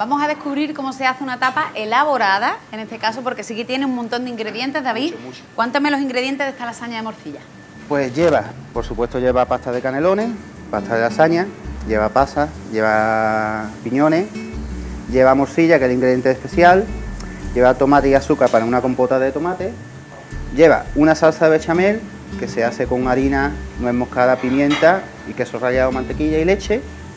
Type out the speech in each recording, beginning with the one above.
vamos a descubrir cómo se hace una tapa elaborada, en este caso, porque sí que tiene un montón de ingredientes, David. Mucho. Cuéntame los ingredientes de esta lasaña de morcilla. Pues lleva, por supuesto, lleva pasta de canelones, pasta de lasaña, lleva pasas, lleva piñones, lleva morcilla, que es el ingrediente especial, lleva tomate y azúcar para una compota de tomate, lleva una salsa de bechamel, que se hace con harina, nuez moscada, pimienta y queso rallado, mantequilla y leche,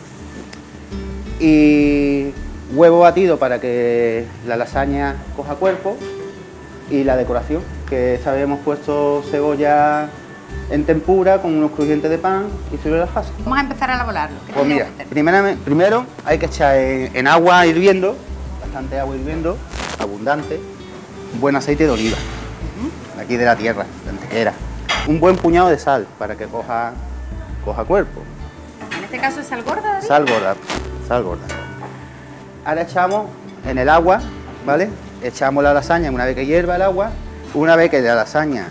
y huevo batido para que la lasaña coja cuerpo, y la decoración, que esta vez hemos puesto cebolla en tempura con unos crujientes de pan y sobre las pasas. Vamos a empezar a elaborarlo. ¿Qué Pues mira, tenemos que hacer? primero hay que echar en agua hirviendo, bastante agua hirviendo, abundante, un buen aceite de oliva, de aquí de la tierra, de Antequera. Un buen puñado de sal para que coja cuerpo. En este caso es sal gorda, David. Sal gorda. Ahora echamos en el agua, ¿vale? Echamos la lasaña una vez que hierva el agua, una vez que la lasaña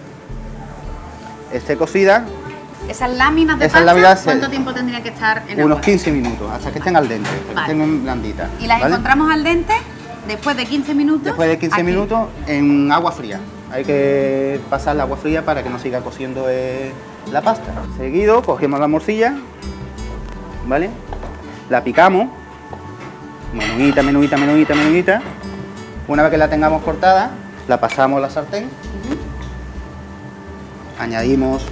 esté cocida. Esas láminas de Esas pasta, láminas ¿cuánto tiempo tendría que estar en unos agua? 15 minutos, hasta que estén al dente, hasta que estén blanditas. Y las ¿vale? encontramos al dente después de 15 minutos. Después de 15 aquí. minutos en agua fría. Hay que pasar la agua fría para que no siga cociendo la pasta. Seguido cogemos la morcilla, ¿vale? La picamos, menudita. Una vez que la tengamos cortada, la pasamos a la sartén. Añadimos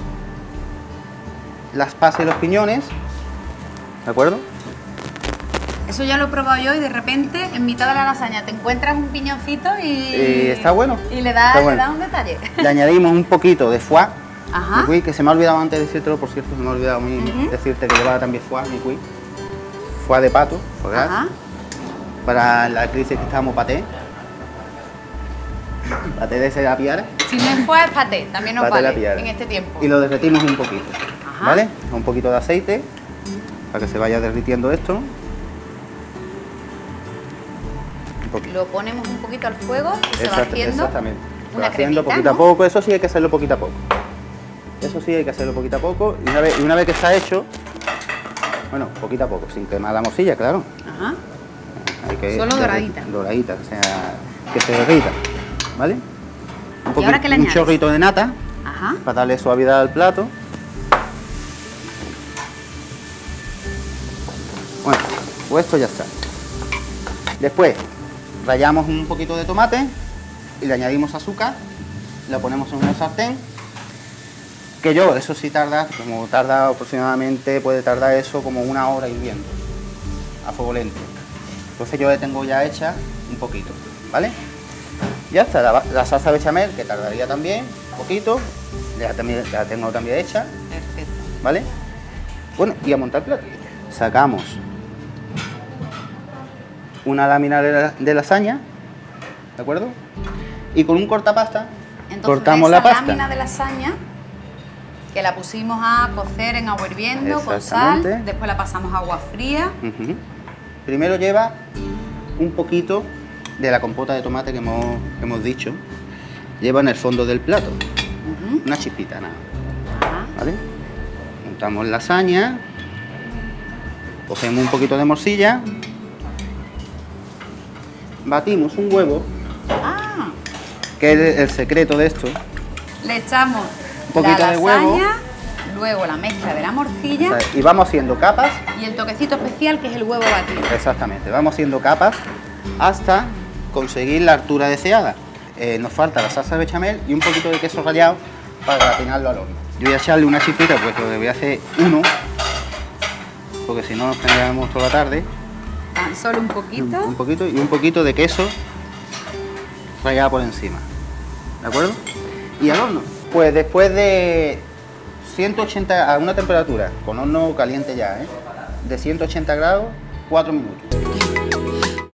las pasas y los piñones, ¿de acuerdo? Eso ya lo he probado yo y de repente en mitad de la lasaña te encuentras un piñoncito Y está bueno. Y le da un detalle. Le añadimos un poquito de foie, Ajá. mi cuy, que se me ha olvidado antes de decírtelo, por cierto, se me ha olvidado a mí decirte que llevaba también foie, mi cuy. Foie de pato, ¿verdad? Ajá. Para la crisis que estábamos paté. Paté de ese apiar. Si no es foie, es paté, también nos Paté de la vale piara. en este tiempo. Y lo derretimos un poquito, Ajá. ¿vale? Un poquito de aceite, para que se vaya derritiendo esto. Un poquito. Lo ponemos un poquito al fuego y se va haciendo Exactamente. Se una va haciendo cremita, poquito a ¿no? poco, eso sí hay que hacerlo poquito a poco. Eso sí hay que hacerlo poquito a poco. Y una vez que está hecho, bueno, poquito a poco, sin quemar la morcilla, claro. Ajá. Hay que Solo doradita. Doradita, o sea, que se derrita, ¿vale? ¿Y ahora qué le un añades? chorrito de nata, Ajá. para darle suavidad al plato. Bueno, pues esto ya está. Después rallamos un poquito de tomate y le añadimos azúcar, la ponemos en una sartén, que eso sí tarda, como tarda aproximadamente, puede tardar eso como 1 hora hirviendo, a fuego lento. Entonces yo la tengo ya hecha un poquito, ¿vale? Ya está, la salsa bechamel, que tardaría también un poquito, la tengo también hecha, Perfecto. ¿vale? Bueno, y a montar el plato. Sacamos una lámina de lasaña, ¿de acuerdo? Y con un cortapasta Entonces, cortamos de la esa pasta. lámina de lasaña que la pusimos a cocer en agua hirviendo con Exactamente. sal, después la pasamos a agua fría. Ujú. Primero lleva un poquito de la compota de tomate que hemos dicho. Lleva en el fondo del plato. Ujú. Una chispita, nada. Ajá. ¿Vale? Montamos lasaña. Cogemos un poquito de morcilla. Batimos un huevo, Ah, que es el secreto de esto. le echamos Un poquito la de huevo. lasaña, luego la mezcla de la morcilla O sea, y vamos haciendo capas. y el toquecito especial que es el huevo batido. Exactamente, vamos haciendo capas hasta conseguir la altura deseada. Nos falta la salsa de bechamel y un poquito de queso rallado para gratinarlo al horno. Yo voy a echarle una chispita, pues le voy a hacer uno, porque si no nos tendríamos toda la tarde. Tan solo un poquito. Un poquito y un poquito de queso rallado por encima. ¿De acuerdo? Y al horno. Pues después de 180 a una temperatura, con horno caliente ya, de 180 grados, 4 minutos.